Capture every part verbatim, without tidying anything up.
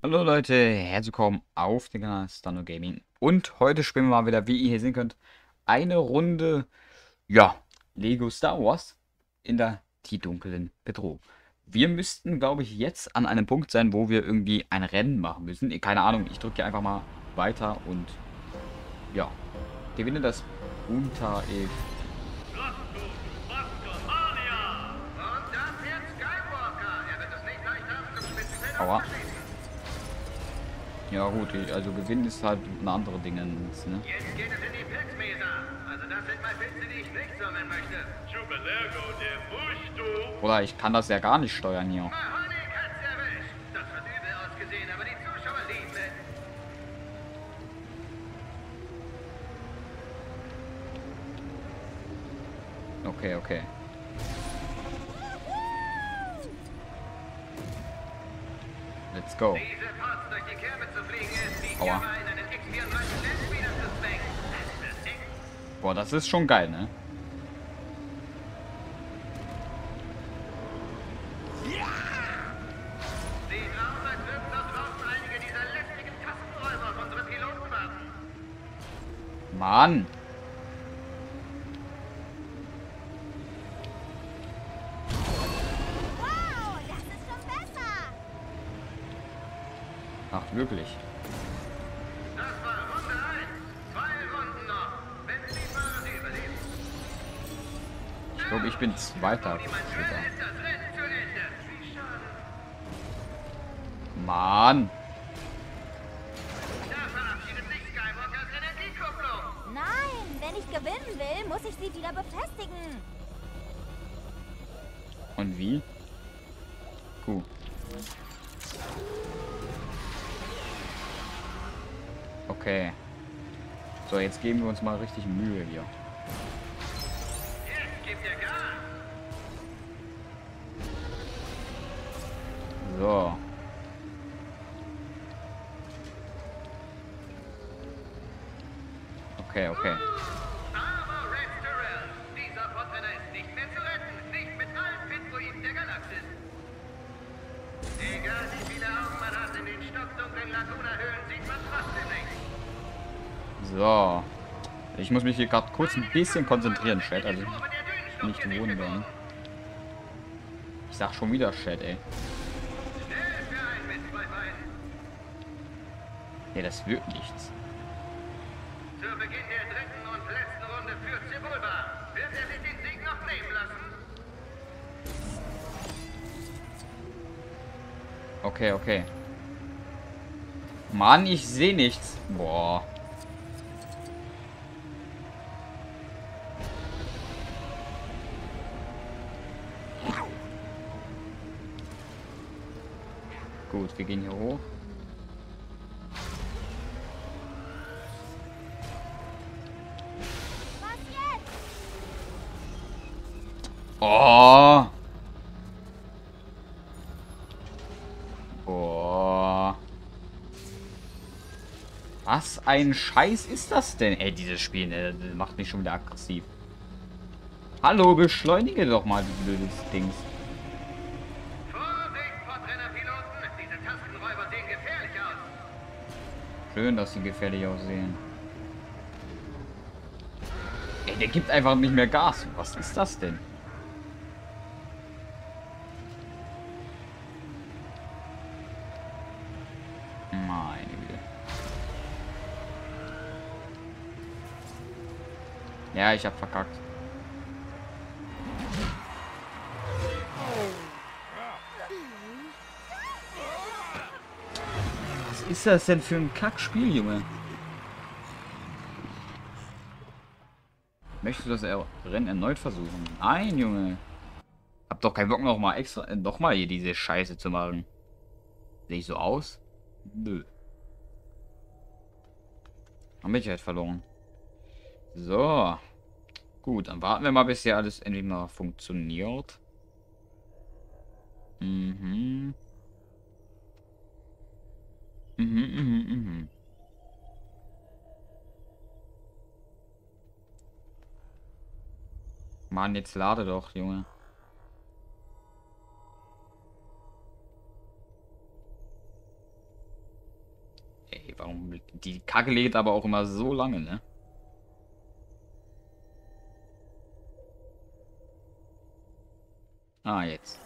Hallo Leute, herzlich willkommen auf dem Kanal Stano Gaming. Und heute spielen wir mal wieder, wie ihr hier sehen könnt, eine Runde, ja, Lego Star Wars in der die dunklen Bedrohung. Wir müssten, glaube ich, jetzt an einem Punkt sein, wo wir irgendwie ein Rennen machen müssen. Eh, Keine Ahnung, ich drücke hier einfach mal weiter und ja, gewinne das unter E. Und da fährt Skywalker. Er wird es nicht leicht haben, zum Spitzenfeld Aua. aufzuschließen. Ja gut, also gewinnen ist halt ein andere Dinge, ne? Jetzt geht es in die Pilzmeser. Also das sind mal Pilze, die ich nicht sammeln möchte. Chubalergo, der musst du. Oder ich kann das ja gar nicht steuern hier. Mahoney Katze erwischt. Das hat übel ausgesehen, aber die Zuschauer lieben es. Okay, okay. Let's go. Diese Parts durch die Kerbe zu fliegen ist, wie Aua. Kerbe in einen X vierunddreißig Landspeeder zu zwängen. Das wird eng. Boah, das ist schon geil, ne? Sieht aus, als würden dort draußen einige dieser lästigen Kassenräuber auf unsere Piloten warten. Mann! Wow, das ist schon besser. Ach, wirklich. Das war Runde eins. Zwei Runden noch. Wenn Sie fahren, Sie überleben. Ich glaube, ich bin Zweiter. Niemand Später. will, ist das Rennen zu Ende. Wie schade. Mann! Da verabschiedet sich Skywalkers Energiekupplung. Nein, wenn ich gewinnen will, muss ich sie wieder befestigen. Und wie? Cool. Okay. So, jetzt geben wir uns mal richtig Mühe hier. Jetzt gibt ihr Gas. So. Okay, okay. Aber Red Terrell, dieser Potrenner ist nicht mehr zu retten. Nicht mit allen Pinpoiden der Galaxis. Egal wie viele Augen man hat, in den stockdunklen Laguna-Höhlen sieht man trotzdem nichts. So. Ich muss mich hier gerade kurz ein bisschen konzentrieren, Chat. Also Kurve der Dünenschlucht nicht wundern. Ich sag schon wieder Chat, ey. Schnell für einen mit zwei Beinen. Nee, das wird nichts. Zu Beginn der dritten und letzten Runde führt Sebulba. Wird er sich den Sieg noch nehmen lassen? Okay, okay. Mann, ich sehe nichts. Boah. Gut, wir gehen hier hoch. Was jetzt? Oh. Boah. Was ein Scheiß ist das denn? Ey, dieses Spiel, ne, das macht mich schon wieder aggressiv. Hallo, beschleunige doch mal, du blödes Dings. Vorsicht, Potrenner-Piloten. Diese Tastenräuber sehen gefährlich aus. Schön, dass sie gefährlich aussehen. Ey, der gibt einfach nicht mehr Gas. Was ist das denn? Meine Güte. Ja, ich hab verkackt. Was ist das denn für ein Kackspiel, Junge? Möchtest du das er Rennen erneut versuchen? Nein, Junge. Hab doch keinen Bock noch mal extra, äh, noch mal hier diese Scheiße zu machen. Sehe ich so aus? Nö. Haben wir halt verloren. So. Gut, dann warten wir mal, bis hier alles endlich mal funktioniert. Mhm. Mhm, mhm, mhm. Mann, jetzt lade doch, Junge. Die Kacke lädt aber auch immer so lange, ne? Ah, jetzt.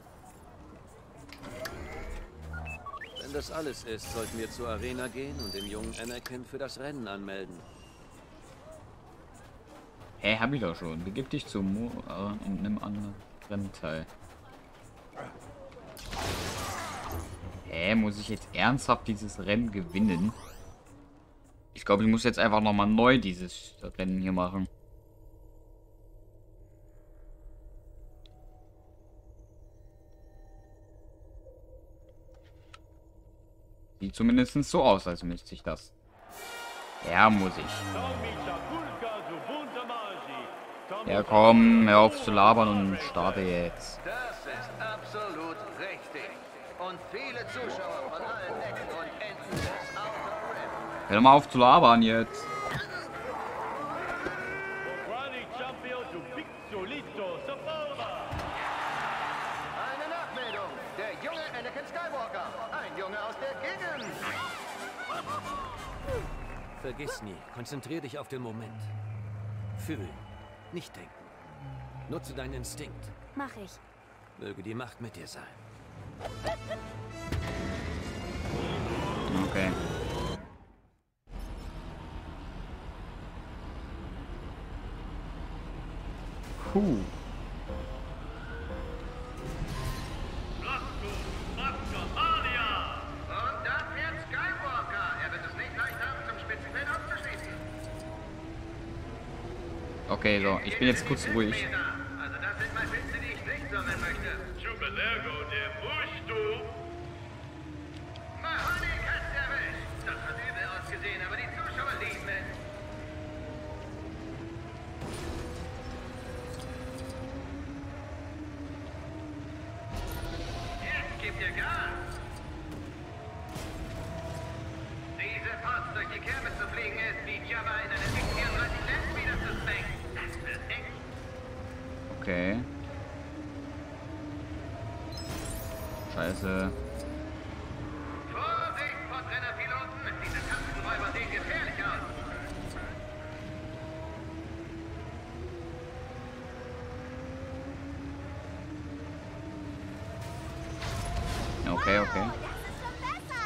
Wenn das alles ist, sollten wir zur Arena gehen und den jungen Anakin für das Rennen anmelden. Hä, hey, hab ich doch schon. Begib dich zum Mo äh, und nimm an Rennen teil. Hä, hey, muss ich jetzt ernsthaft dieses Rennen gewinnen? Ich glaube, ich muss jetzt einfach nochmal neu dieses Rennen hier machen. Sieht zumindest so aus, als müsste ich das. Ja, muss ich. Ja, komm, hör auf zu labern und starte jetzt. Das ist absolut richtig. Und viele Zuschauer von allen Ecken und Enden des Outer Rim. Hör doch mal auf zu labern jetzt. Eine Nachmeldung. Der junge Anakin Skywalker. Ein Junge aus der Gegend. Vergiss nie. Konzentrier dich auf den Moment. Fühlen. Nicht denken. Nutze deinen Instinkt. Mach ich. Möge die Macht mit dir sein. Okay. Puh. Und da fährt Skywalker. Er wird es nicht leicht haben, zum Spitzenfeld aufzuschließen. Okay, so. Ich bin jetzt kurz ruhig. Also das sind mal Witze, die ich nicht sammeln möchte. Super Lergo, der Busch, du. Mahoney hat's erwischt. Das hat übel ausgesehen, aber die Zuschauer lieben es. Jetzt gibt ihr Gas. Diese Parts durch die Kerbe zu fliegen ist, wie Jabba in einer X vierunddreißig Landspeeder zu spanken. Das wird eng. Okay. Scheiße. Vorsicht, Podrennerpiloten! Diese Kastenräuber sehen gefährlich aus. Okay, okay. Das ist schon besser.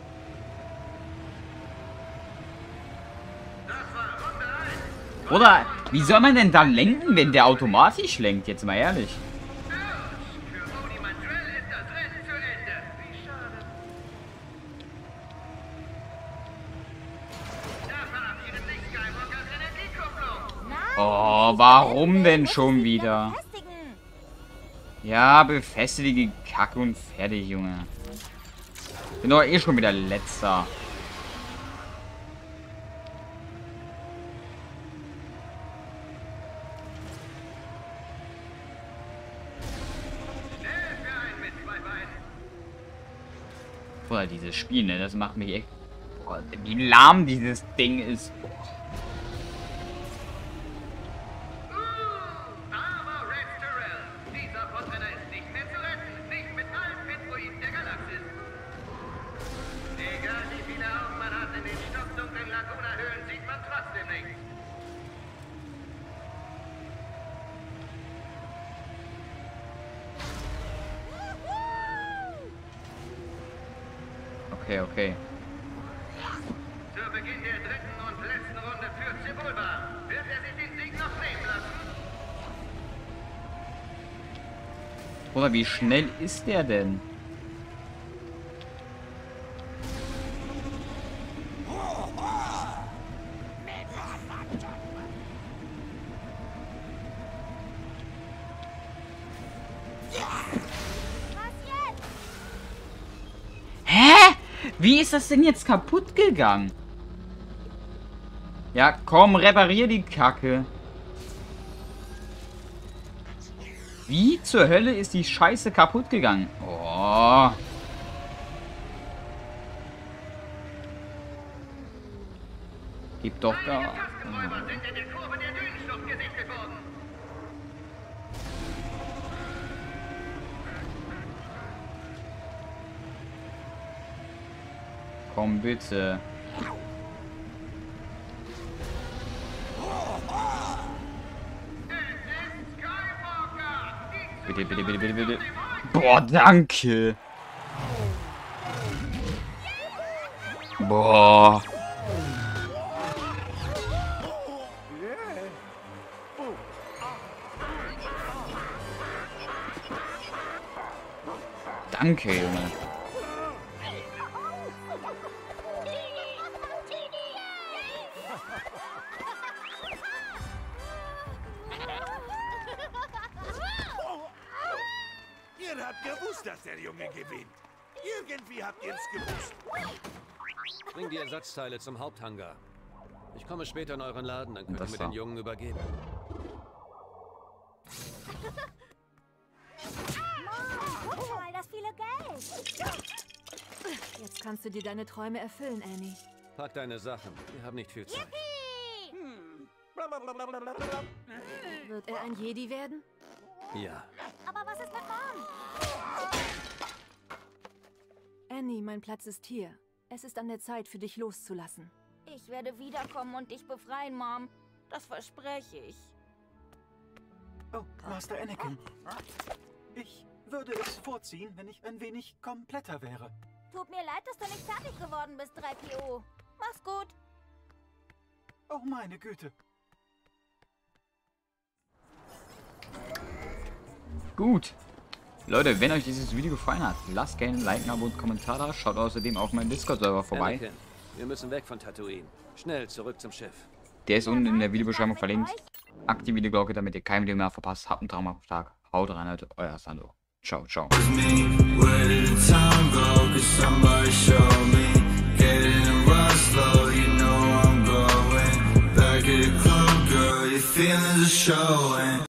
Das war Runde eins. Oder, wie soll man denn da lenken, wenn der automatisch lenkt? Jetzt mal ehrlich. Für Modi Mandrell ist das Rennen zu Ende. Wie schade. Da verabschiedet sich Skywalkers Energiekupplung. Nein, Oh, ich warum will, denn muss schon ich sie wieder? befestigen. Ja, befestige die Kacke und fertig, Junge. Bin doch eh schon wieder letzter. Schnell für einen mit zwei Beinen. Boah, dieses Spiel, ne, das macht mich echt... Boah, wie lahm dieses Ding ist. Boah. Aber Red Terrell, dieser Podrenner ist nicht mehr zu retten. Nicht mit allen Metroiden der Galaxis. Egal wie viele Augen man hat, in den stockdunklen Laguna-Höhlen sieht man trotzdem nichts. Okay, okay. Zu Beginn der dritten und letzten Runde führt Sebulba. Wird er sich den Sieg noch nehmen lassen? Oder wie schnell ist der denn? Was jetzt? Hä? Wie ist das denn jetzt kaputt gegangen? Ja, komm, reparier die Kacke. Wie zur Hölle ist die Scheiße kaputt gegangen? Oh. Gib doch Einige Gas. Kastenräuber sind in der Kurve der Dünenschlucht gesichtet worden. Komm bitte. Bitte, bitte, bitte, bitte, bitte. Boah, danke. Boah. Danke, Junge. Ihr habt gewusst, dass der Junge gewinnt. Irgendwie habt ihr es gewusst. Bring die Ersatzteile zum Haupthangar. Ich komme später in euren Laden, dann könnt ihr Das mir war- den Jungen übergeben. Mom, guck mal, das viele Geld. Jetzt kannst du dir deine Träume erfüllen, Annie. Pack deine Sachen. Wir haben nicht viel Zeit. Wird er ein Jedi werden? Ja. Aber was ist mit Mom? Annie, mein Platz ist hier. Es ist an der Zeit, für dich loszulassen. Ich werde wiederkommen und dich befreien, Mom. Das verspreche ich. Oh, Master Anakin. Ich würde es vorziehen, wenn ich ein wenig kompletter wäre. Tut mir leid, dass du nicht fertig geworden bist, drei P O. Mach's gut. Oh, meine Güte. Gut. Leute, wenn euch dieses Video gefallen hat, lasst gerne ein Like, ein Abo und einen Kommentar da. Schaut außerdem auf meinen Discord-Server vorbei. Anakin, wir müssen weg von Tatooine. Schnell zurück zum Schiff. Der ist unten in der Videobeschreibung verlinkt. Aktiviert die Glocke, damit ihr kein Video mehr verpasst. Habt einen traumhaften Tag. Haut rein, Leute. Euer Sando. Ciao, ciao. Where did the time go? Could somebody show me? Getting a run slow, you know I'm going back at the club, girl. Your feelings are showing.